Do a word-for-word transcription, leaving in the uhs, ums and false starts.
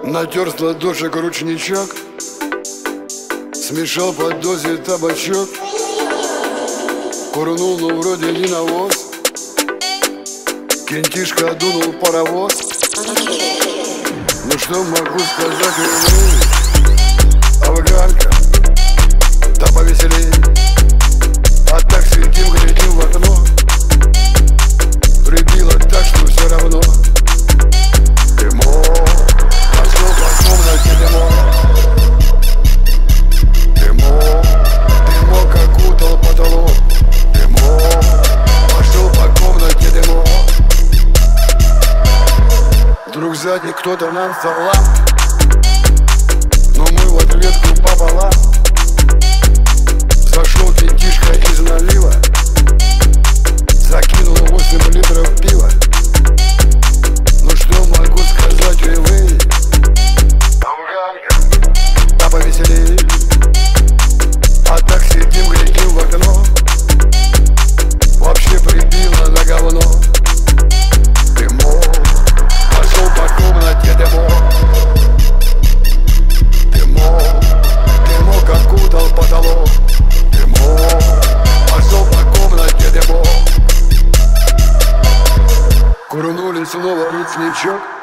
Натер с ладошек ручничок, смешал под дозе табачок, курнул, ну вроде не навоз, кентишка дунул паровоз. Ну что могу сказать, эй, афганка, да повеселей. А так сидим, глядим в окно, прибило так, что все равно. Дымок, пошел по комнате дымок, дымок, дымок окутал потолок, дымок, пошел по комнате дымок. Вдруг сзади кто-то нам салам, но мы в ответку пополам. Зашел кентишка из налива, закинул восемь литров пива. Ну что могу сказать, эй вы, афганка, да повеселей. А так сидим, глядим в окно, вообще прибило на говно. Дымок, пошел по комнате дымок, дымок, дымок окутал потолок, дымок, пошел по комнате дымок. Курнули снова ручничок,